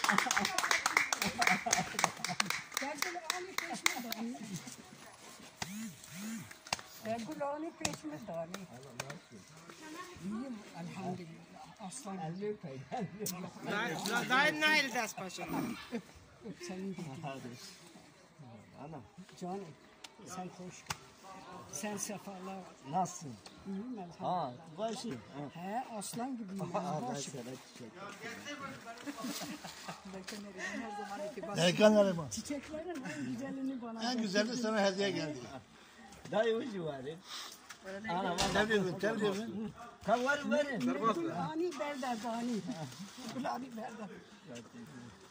Kulağını peşme dani. İyiyim elhamdülillah. Aslan. Daim Nail ders paşa. Senin dediğin. Canım sen hoş. Sen sefalar. Nasılsın? İyiyim elhamdülillah. Ha, başım. He aslan gibiyim. Başım. Erkan araba. Çiçeklerin en güzelini bana. En güzeli sana hediye geldi. Dayı ucu var. Ana Tebrik ederim, tebrik ederim. Tam var. Kulağını berdar dani. Kulağını berdar.